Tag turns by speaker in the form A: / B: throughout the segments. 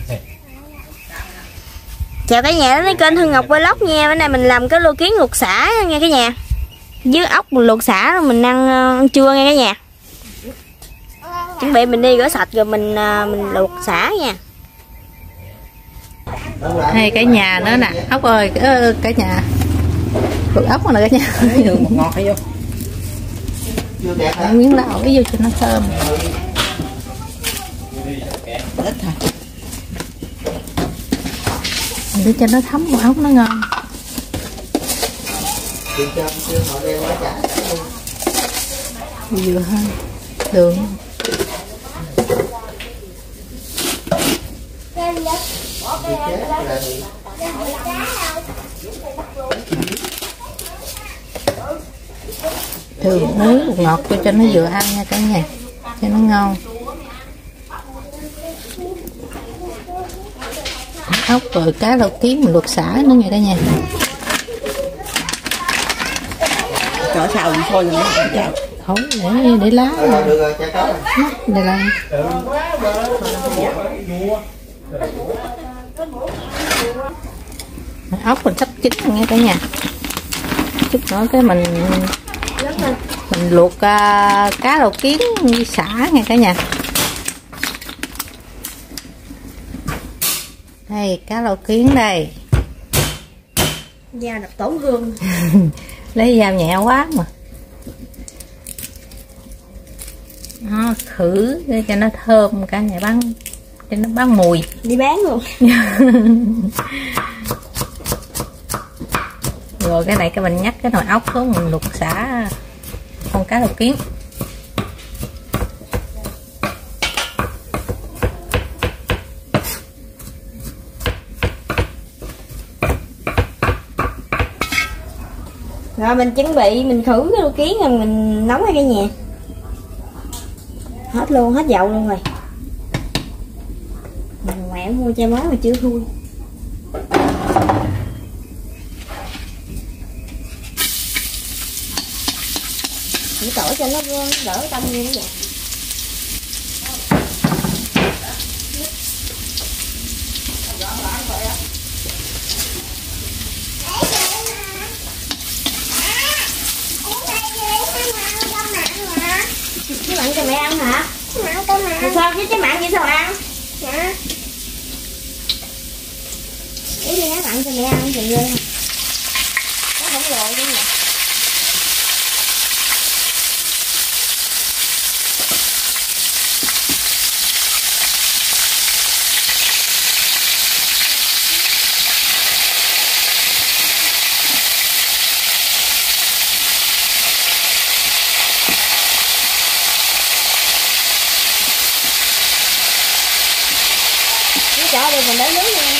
A: Chào cả nhà đến với kênh Hương Ngọc Vlog nha. Bữa nay mình làm cái lô kiến luộc sả nha cả nhà. Với ốc mình luộc sả rồi mình ăn trưa nha cả nhà. Chuẩn bị mình đi rửa sạch rồi mình luộc sả nha.
B: Hay cả nhà nữa nè, ốc ơi, cả nhà. Luộc ốc nè cả nhà.
C: Đường ngọt hay vô.
B: Miếng đậu cái vô cho nó thơm.
C: Ít thôi.
B: Để cho nó thấm vào ốc nó ngon. Dừa hơn đường. Đường muối bột ngọt cho nó vừa ăn nha cả nhà, cho nó ngon. Ốc rồi cá rau kiến mình luộc xả nữa nha cả nhà.
C: Cho xào thôi rồi nó
B: Không, để lá rồi. Đây là ốc mình sắp chín rồi nha cả nhà. Chút nữa cái mình luộc cá rau kiến với sả nha cả nhà. Đây cá rau kiến đây.
A: Da đập tổn hương.
B: Lấy dao nhẹ quá mà. Nó khử để cho nó thơm cả nhà, bán cho nó bán mùi.
A: Đi bán luôn.
B: Rồi cái này cái mình nhắc cái nồi ốc xuống mình luộc xả con cá rau kiến.
A: Rồi mình chuẩn bị mình khử cái lô kiến rồi mình nấuให้cả nhà. Hết luôn, hết dầu luôn rồi. Mình ngoẹo mua chai mới mà chưa thui. Chỉ tỏi cho nó đỡ tanh như vậy. Chứ mặn cho mẹ ăn hả? Thì sao chứ mặn vậy sao ăn? Dạ. Ý đi mặn cho mẹ ăn thì ghê. Nó không rồi đúng rồi. Cho đi mình lấy nước nha.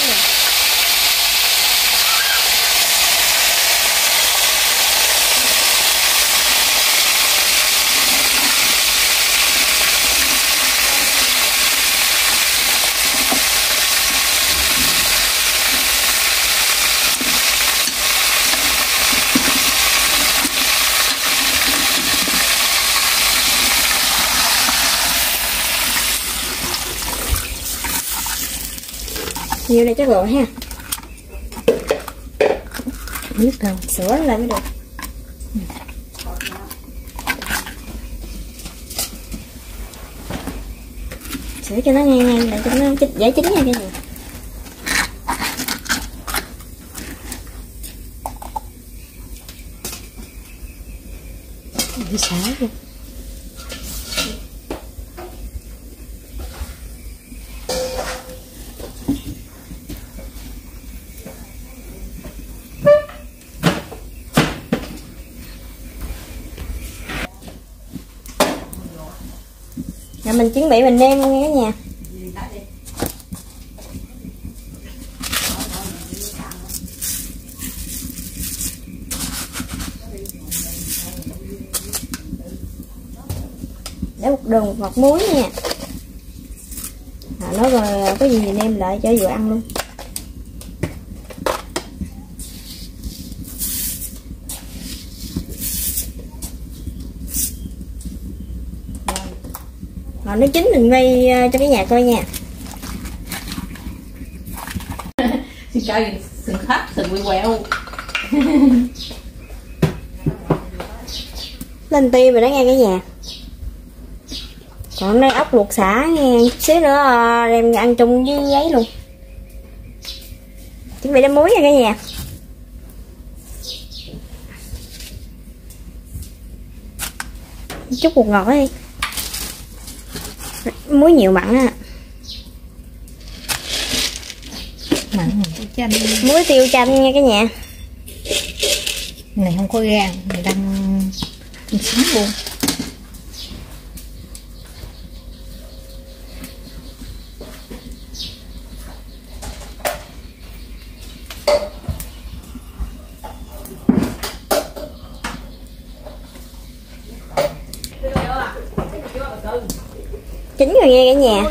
A: Nhiều này chắc rồi ha.
B: Biết đâu
A: Sữa lại mới được. Sữa cho nó ngang để cho nó dễ chín nha cả nhà.
B: đi xả luôn.
A: Rồi mình chuẩn bị mình nêm luôn nha cả nhà. Để một đường một ngọt muối nha. Nói rồi có gì thì nêm lại cho vừa ăn luôn. Rồi nó chín mình quay cho cái nhà coi nha.
B: Chơi sừng khắp, sừng quay quẹo.
A: Lên ti rồi đó nghe cả nhà. Còn đây ốc luộc xả nghe, chút xíu nữa đem ăn chung với giấy luôn. Chuẩn bị đem muối nha cả nhà. Chút bột ngọt đi. Muối nhiều mặn á.
B: Mặn chanh.
A: Muối tiêu chanh nha cả nhà.
B: Này không có gan, mình đang sống luôn.
A: Chín rồi nghe cả nhà.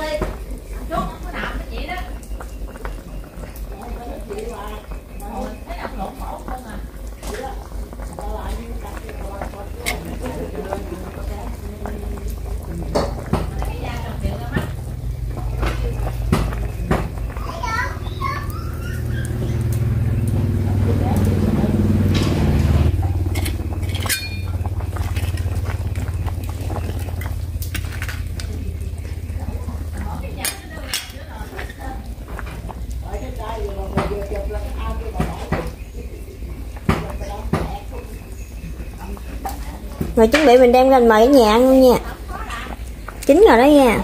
A: Rồi chuẩn bị mình đem lên mời cả nhà ăn luôn nha. Chín rồi đó nha.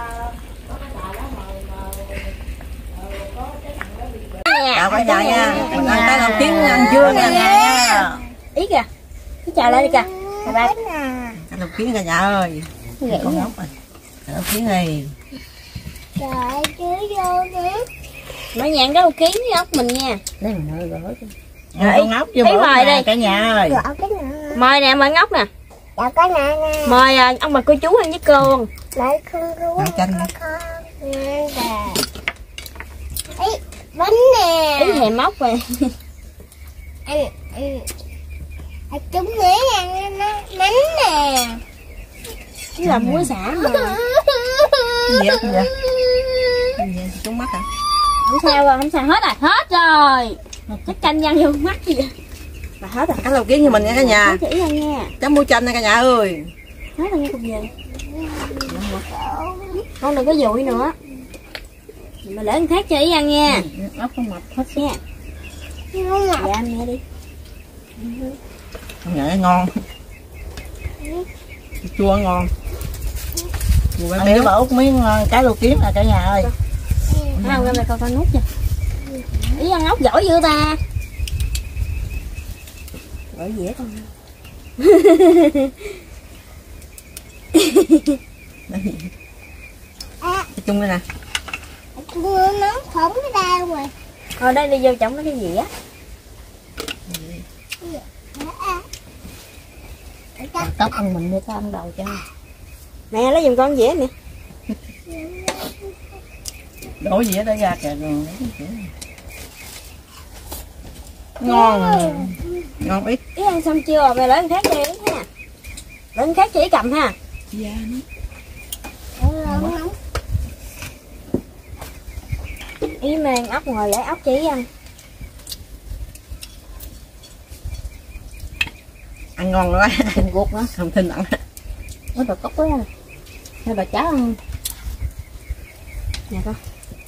C: Chào cả nhà nha. Mình ăn cái đầu tiên ăn trưa nha.
A: Ý kìa. Cứ chào lại đi kìa. Bye bye.
C: Cái đầu tiên cả nhà ơi. Con ngốc rồi. Cái đầu tiên này.
A: Trời chứ vô đi. Mở nhãn cái kiến với ốc mình nha.
B: Đây mình hơi gỡ.
C: Con ngốc vô mời đi cả nhà ơi.
A: Mời nè, mời ngốc nè.
D: Dạ có nè nè.
A: Mời ông bà cô chú ăn với cô.
D: Lại không có
C: Ăn chanh nè.
D: nè. Ý, bánh nè.
A: Ý thèm mốc rồi.
D: Chúng nghĩ ăn bánh nè.
A: Chứ là muối xả mà.
C: Gì vậy? Gì vậy? Trúng mắt hả?
A: Không sao rồi, không sao hết rồi, hết rồi. Chắc canh văng vô mắt gì vậy? Là hết rồi.
C: Cái đầu tiên như mình nha cả nhà.
A: Chỉ ra nha.
C: Chấm muối chanh nha cả nhà ơi.
A: Hết rồi nha cục gì. Con đừng có dụi nữa. Mà để ăn khác cho ý ăn nha.
B: Ốc không mập hết.
A: Nha. Dạ anh nghe đi.
C: Con nhảy ngon. Chua ngon. Ăn cái út miếng cái lô kiến là cả nhà ơi.
A: Không, ra coi con nút nha. Ý ăn ốc giỏi dữ ta. Giỏi dễ con.
C: Chung đây nè.
D: Nó không cái đau rồi.
A: Thôi đây đi vô trong nó cái gì á.
B: Tóc ăn mình đi có ăn đầu cho.
A: Nè lấy giùm con dĩa nè.
C: Đổ dĩa để ra kìa rồi. Ngon. Ngon ít.
A: Ý ăn xong chưa? Mày lấy ăn khác cho ý ha. Lấy ăn khác cho ý cầm ha.
C: Dạ.
A: Ý mang ốc ngồi lấy ốc cho ý ăn.
C: Ăn ngon quá.
B: Thịnh ruột nữa.
C: Không thinh ăn.
B: Mấy bà cốc quá. Hai bà cháu ăn.
A: Nè con.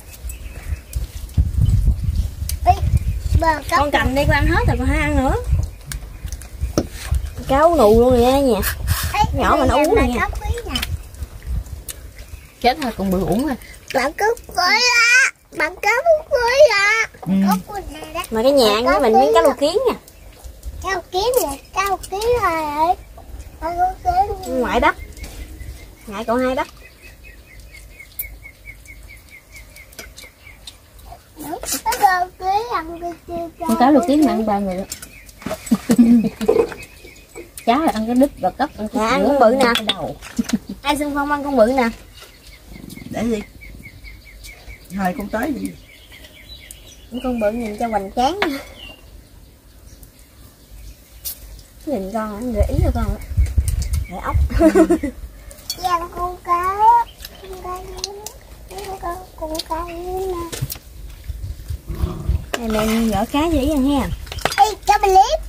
D: Bờ
A: Con cầm đi con ăn hết rồi con hãy ăn nữa. Cáo nụ luôn rồi nha nha. Nhỏ mà nó uống này nha.
B: Chết thôi còn bự uống rồi.
D: Bạn cứ cưới á. Bạn cứ cưới á.
A: Mà cái nhà ăn với mình miếng cá lô kiến nha.
D: Cao kiến nè. Cao kiến rồi.
A: Ngoại đất. Ngại cậu hai đất.
B: Con cá lô kiến mà ăn 3 người đó. Cháu là ăn cái đít và cấp ăn cái
A: Ăn con bự nè.
B: đầu.
A: Ai xung phong ăn con bự nè.
C: Để gì? Thôi con tới đi.
A: Con bự nhìn cho hoành tráng. Nhìn con hả? Gợi ý cho con hả? Để ốc.
D: Giang con cá. Con cá. Con cá nè.
A: Mẹ gỡ cá cho Ý ăn ha.
D: Ê, cho mình liếp.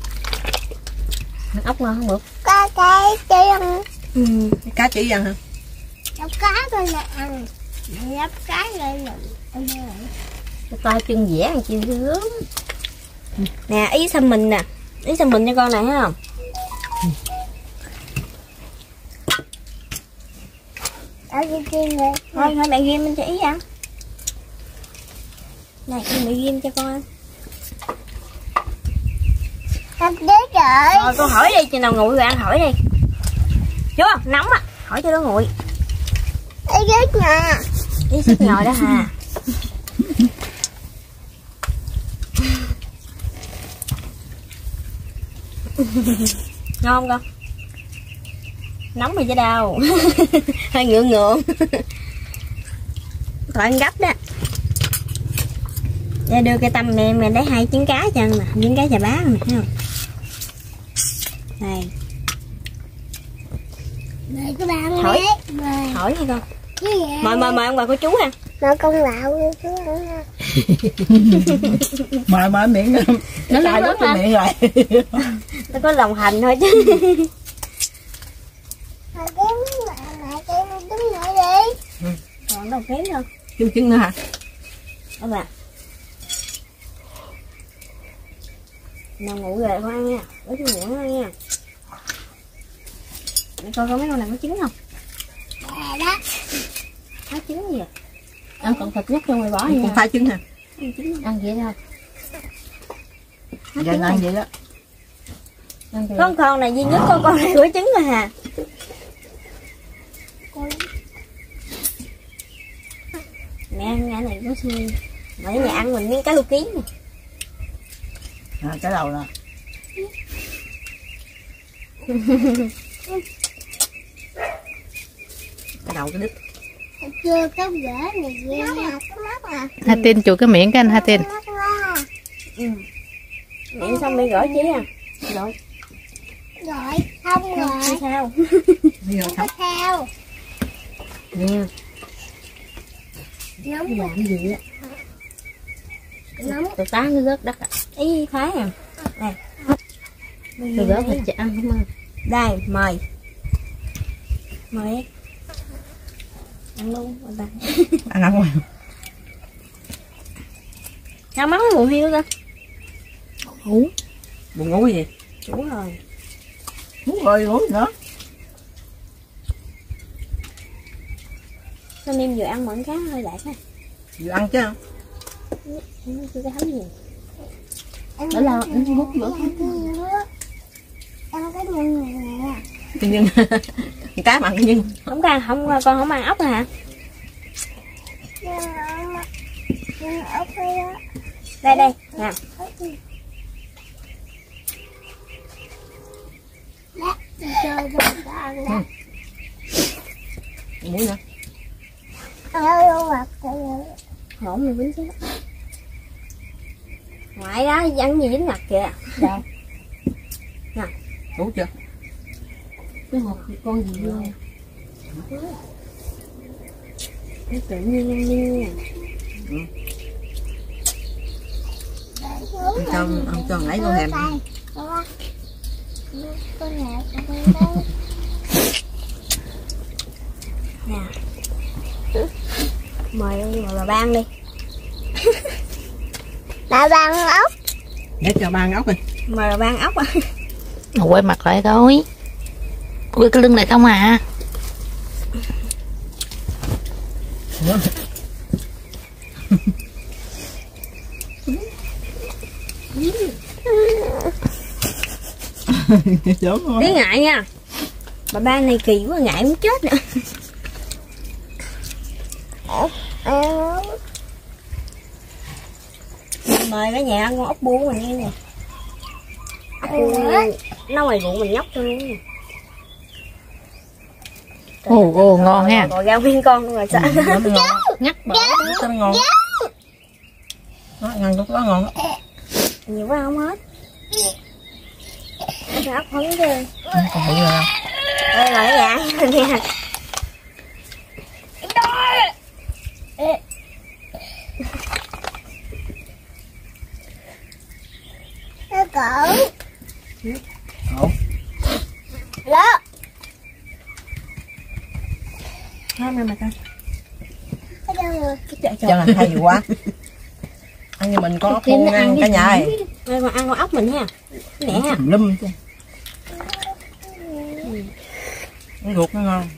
C: Ốc ngon không được.
D: Có cái chị ăn.
C: Cá chỉ ăn hả?
D: Lóc cá rồi là ăn. Lóc cá rồi là ăn.
B: Cái tay chân dẻ ăn chim gớm.
A: Nè, Ý xăm mình nè. Ý xăm mình cho con này thấy không?
D: Ở trên kia rồi.
A: Thôi mẹ ghim lên cho Ý ăn. Này, mẹ ghim cho con ăn.
D: Ăn đế trời.
A: Rồi con hỏi đi, chừng nào nguội rồi ăn hỏi đi. Chưa, nóng á, hỏi cho nó nguội.
D: Ý ghét nè.
A: Ý sức nhồi đó hà. Ngon không con? Nóng rồi chứ đâu. Hơi ngượng ngượng. Thôi ăn gấp đó. Để đưa cái tâm mẹ lấy 2 trứng cá cho ăn nè, trứng cá chà bá nè, thấy không? Đây.
D: Mời các bạn
A: Hỏi.
D: Mời.
A: Hỏi đi con.
D: Cái gì vậy?
A: Mời ông bà cô chú ha.
D: Mời con lạo đi chú ăn ha.
C: Mời miệng nó lại rất là miệng rồi.
A: Nó có lòng hành thôi chứ.
D: Mời cái đứng lại đi.
A: Còn đâu kém đâu.
C: Trứng nữa hả?
A: Đó bà. Nào ngủ rồi con ăn nha. Để tôi ngủ ăn nha. Mẹ coi có mấy con này có trứng không?
D: Nè đó.
A: Có trứng gì vậy? Ăn còn thịt nhất cho mày bỏ
C: Con
A: nha.
C: phai trứng hả?
A: Ăn trứng.
B: Ăn vậy thôi.
C: Giờ ăn vậy đó.
A: Có con này duy nhất con này của trứng rồi hà. Mẹ ăn cái này có xương. Mà ở nhà ăn mình miếng cá lô kiến nè.
C: Cái đầu nè. Cái đầu cái đít.
D: Chưa có gỡ này ghê nha.
B: Hai tên chụp cái miệng cái anh hai tên.
A: Miệng xong đi gỡ chứ à. Rồi.
D: Rồi, không rồi.
A: Không sao.
D: Không có sao.
A: Nè.
D: Nóng
A: Làm cái gì á?
D: nóng.
B: Tôi tán cái rớt đất.
A: Ý Thái à. Nè.
B: Tôi rớt thịt chị ăn không ăn.
A: Đây, mời. Mời. Ăn luôn, bà.
C: Ăn rồi.
A: Sao mắm cái bụng hiêu cơ?
C: Ngủ. Buồn ngủ gì?
A: Đủ rồi.
C: Ngủ rồi ngủ nữa.
A: Sao em vừa ăn món cá hơi đạt ha.
C: Vừa ăn chứ.
A: Chưa có thấm gì.
B: Đó là anh hút bữa.
D: Ăn cái nhân này nè.
C: Cái nhân. Cá mà ăn cái nhân.
A: Không ăn, con không ăn ốc hả?
D: Nhưng ốc đây đó.
A: Đây đây, nè.
D: Đó, chơi cho người ta ăn đó.
C: Muối nữa.
D: Ăn luôn mặt rồi.
A: Hổn mình dính chứ. Ngoại đó, ăn gì dính mặt kìa.
B: Đâu?
A: Nè.
C: Đủ chưa?
B: Cái hộp con gì luôn.
A: Nó tự nhiên ăn đi nha.
C: Ăn cho nãy con thèm.
D: Con nhẹ con đây.
A: Nè. Mời bà Ban đi.
D: Bà ăn ốc.
C: Để cho ba ăn ốc đi.
A: Mời bà Ban ốc à.
B: Quay mặt lại thôi. Quay cái lưng này không à.
A: Tí ngại nha. Bà Ban này kỳ quá, ngại muốn chết nữa. Mời cả nhà ăn con ốc bu mình nghe nè. Ốc bu nấu mày ruộng mình nhóc cho luôn nè.
B: Ồ ngon ha.
A: Rồi ra nguyên con luôn rồi sao?
B: Nhắc bỏ.
C: Sao ngon. Nó ăn cũng có ngon.
A: Nhiều quá không hết. Cái ốc hứng chứ.
C: Còn bự rồi.
A: Đây là cái dạ nha.
D: cỡ.
C: Ủa?
D: Đó.
A: Không nè mà con.
D: Ở đâu rồi?
C: Cho là hay quá. Ăn như mình có ốc khô ăn cả nhà ơi.
A: Đây còn ăn con ốc mình nha. Nè ha.
C: Lâm chứ. Con ruột nó ngon.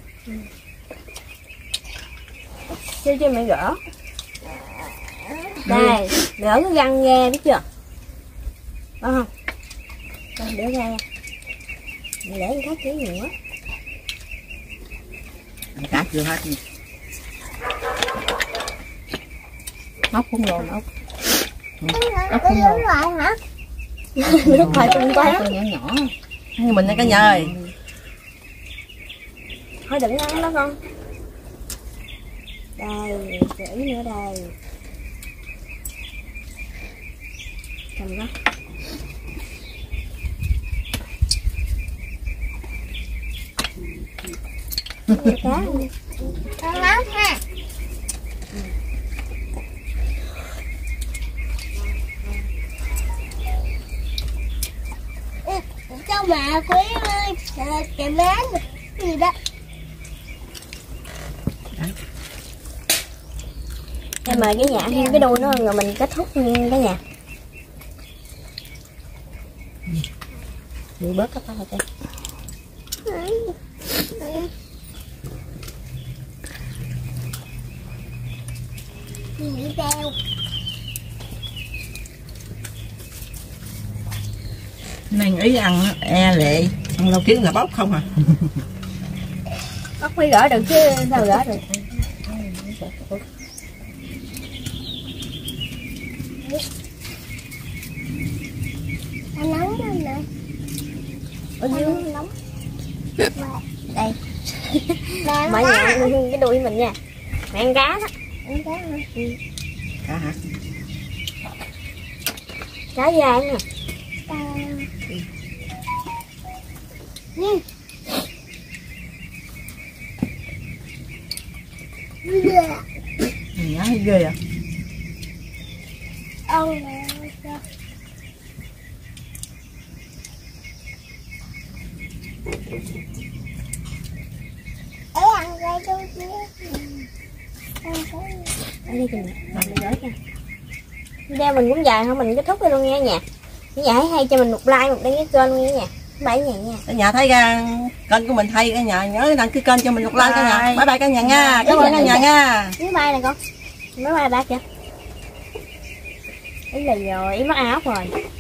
A: Cho mẹ gỡ. Đây, gỡ cái răng ra biết chưa? Có không? Con để ra. Mẹ để cái khác chứ nhiều quá.
C: Cá chưa hết.
B: ốc cũng rồi ốc
D: Có nước lại hả?
A: Nước khoai tây quá.
B: con nhỏ nhỏ.
C: Ăn như mình đây cả nhà ơi.
A: Thôi đừng ăn đó con. Đây, gửi nữa đây. Cầm đó. Cá.
D: Con ốc ha. Cho mà quý ơi, cái má gì đó.
A: Em mời cái nhà thêm cái đuôi nó rồi mình kết thúc nha cả nhà. Đi bớt cái tay coi.
D: Đi đeo.
C: Nàng ý ăn e lệ. Ăn lâu kiến là bóc không à.
A: Bóc mới gỡ được chứ sao gỡ được.
D: Nó nóng lên nè.
A: Ở dưới nóng. Đây.
D: Đang
A: Mở
D: quá.
A: nhà cái đuôi mình nha. Mẹ ăn cá đó.
D: Ăn cá hả?
C: Cá hả?
A: Cá da nè.
C: Nhá ghê à.
D: Ông nè. Ăn cái đâu chứ. Ăn cái.
A: Ở đây kìa. Mình gỡ nha. Video mình cũng dài thôi, mình kết thúc luôn nha nhà. Nếu nhà thấy hay cho mình một like, một đăng ký kênh luôn nha nhà. Bye nhà nha.
C: Cả nhà thấy ra kênh của mình hay cả nhà nhớ đăng ký kênh cho mình một like cả nhà. Bye bye cả nhà nha. Cảm ơn cả nhà nha.
A: Máy bay nè con. Máy bay bác kìa. Ý là rồi, ý mắc áo rồi.